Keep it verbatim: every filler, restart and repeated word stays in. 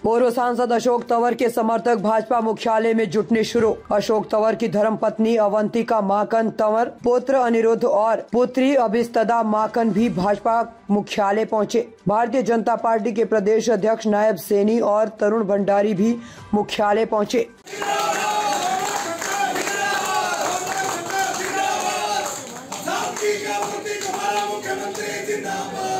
पूर्व सांसद अशोक तंवर के समर्थक भाजपा मुख्यालय में जुटने शुरू। अशोक तंवर की धर्मपत्नी अवंतिका माकन तंवर, पुत्र अनिरुद्ध और पुत्री अभिस्तदा माकन भी भाजपा मुख्यालय पहुंचे। भारतीय जनता पार्टी के प्रदेश अध्यक्ष नायब सैनी और तरुण भंडारी भी मुख्यालय पहुंचे। मुख्यमंत्री जिंदाबाद।